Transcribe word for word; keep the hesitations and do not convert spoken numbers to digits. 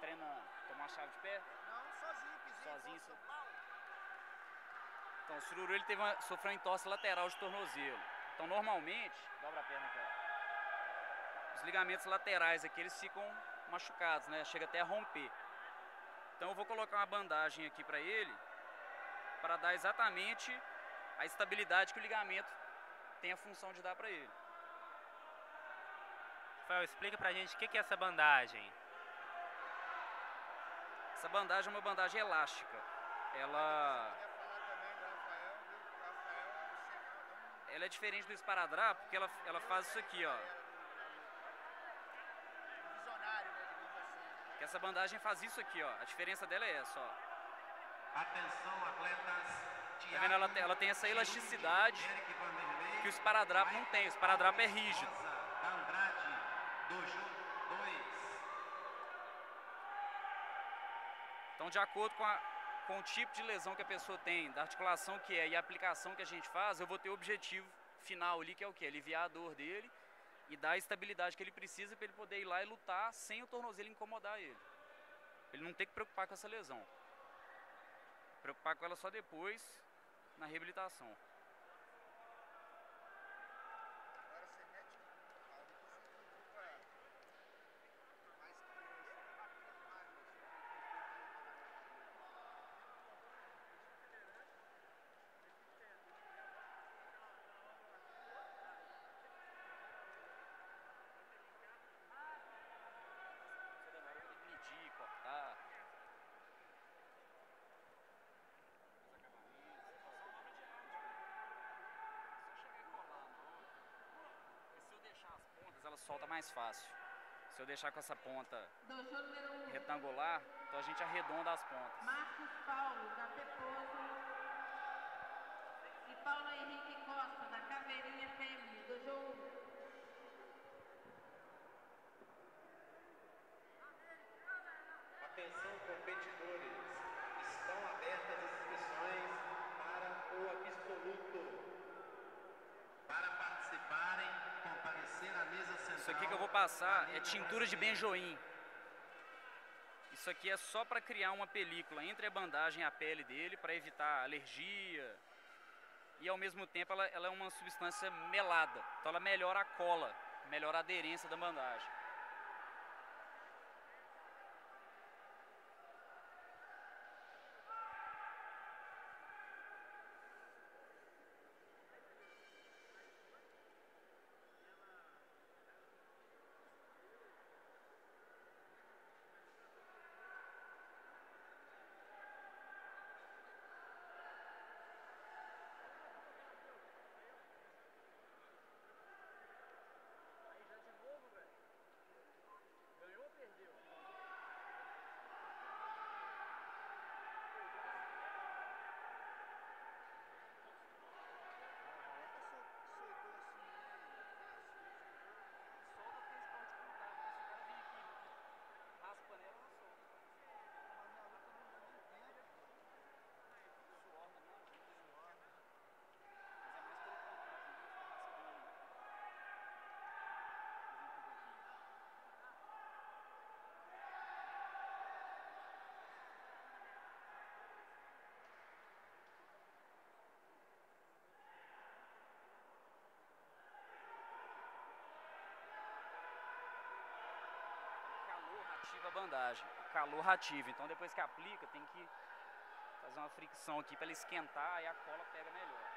treina tomar chave de pé? Não, sozinho, pisinho. Sozinho. So... Então, o Sururu ele teve uma, sofreu uma entorse lateral de tornozelo. Então, normalmente, dobra a perna aqui, ó. Os ligamentos laterais aqui, eles ficam machucados, né? Chega até a romper. Então, eu vou colocar uma bandagem aqui para ele, para dar exatamente a estabilidade que o ligamento tem a função de dar para ele. Rafael, explica pra gente o que é essa bandagem. Essa bandagem é uma bandagem elástica. Ela... Ela é diferente do esparadrapo porque ela, ela faz isso aqui, ó. Visionário, né, digamos assim. Que essa bandagem faz isso aqui, ó. A diferença dela é essa, ó. Atenção, atletas. Tá vendo? Ela tem, ela tem essa elasticidade que o esparadrapo não tem. O esparadrapo é rígido. Então, de acordo com, a, com o tipo de lesão que a pessoa tem, da articulação que é e a aplicação que a gente faz, eu vou ter o objetivo final ali, que é o quê? Aliviar a dor dele e dar a estabilidade que ele precisa para ele poder ir lá e lutar sem o tornozelo incomodar ele. Ele não tem que preocupar com essa lesão. Preocupar com ela só depois, na reabilitação. Agora você mete a depois você preocupa mais que medir, cortar. Ela solta mais fácil. Se eu deixar com essa ponta retangular, então a gente arredonda as pontas. Marcos Paulo, da Peposo, e Paulo Henrique Costa, da Caveirinha Fêmea, do João. Atenção, competidores. Estão abertas as inscrições para o absoluto. Para participarem, comparecer à mesa central. Isso aqui que eu vou passar é tintura de benjoim. Isso aqui é só para criar uma película entre a bandagem e a pele dele, para evitar alergia. E ao mesmo tempo ela, ela é uma substância melada. Então ela melhora a cola, melhora a aderência da bandagem. Ativa a bandagem, o calor ativa, então depois que aplica tem que fazer uma fricção aqui para ela esquentar e a cola pega melhor.